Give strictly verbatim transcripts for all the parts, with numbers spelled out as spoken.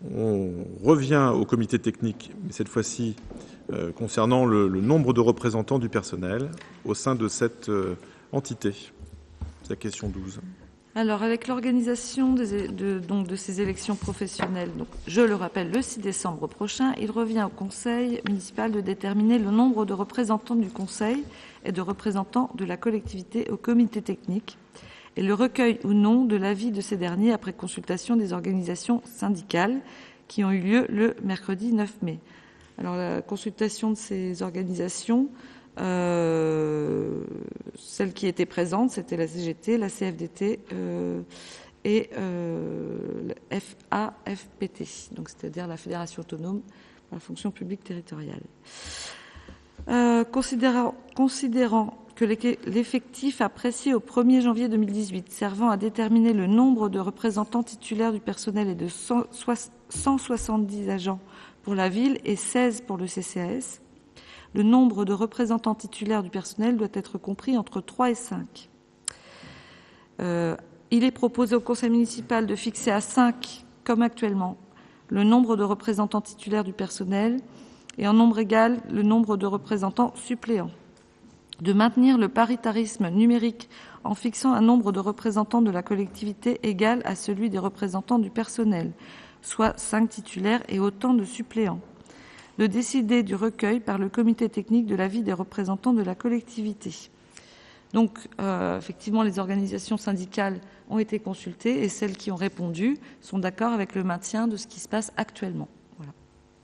On revient au comité technique, mais cette fois-ci euh, concernant le, le nombre de représentants du personnel au sein de cette euh, entité. C'est la question douze. Alors, avec l'organisation de, de, donc, de ces élections professionnelles, donc, je le rappelle, le six décembre prochain, il revient au conseil municipal de déterminer le nombre de représentants du conseil et de représentants de la collectivité au comité technique et le recueil ou non de l'avis de ces derniers après consultation des organisations syndicales qui ont eu lieu le mercredi neuf mai. Alors, la consultation de ces organisations, Euh, celles qui étaient présentes, c'était la C G T, la C F D T euh, et euh, la F A F P T, donc c'est-à-dire la Fédération autonome pour la fonction publique territoriale. Euh, considérant, considérant que l'effectif apprécié au premier janvier deux mille dix-huit servant à déterminer le nombre de représentants titulaires du personnel est de cent soixante-dix agents pour la ville et seize pour le C C A S, le nombre de représentants titulaires du personnel doit être compris entre trois et cinq. Euh, il est proposé au conseil municipal de fixer à cinq, comme actuellement, le nombre de représentants titulaires du personnel et en nombre égal le nombre de représentants suppléants. De maintenir le paritarisme numérique en fixant un nombre de représentants de la collectivité égal à celui des représentants du personnel, soit cinq titulaires et autant de suppléants. De décider du recueil par le comité technique de l'avis des représentants de la collectivité. Donc, euh, effectivement, les organisations syndicales ont été consultées et celles qui ont répondu sont d'accord avec le maintien de ce qui se passe actuellement. Voilà.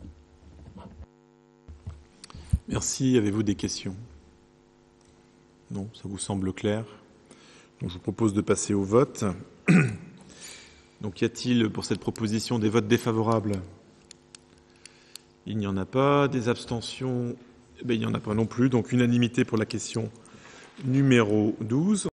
Merci. Avez-vous des questions? Non, ça vous semble clair? Donc, je vous propose de passer au vote. Donc, y a-t-il pour cette proposition des votes défavorables? Il n'y en a pas. Des abstentions? Eh bien, il n'y en a pas non plus. Donc, unanimité pour la question numéro douze.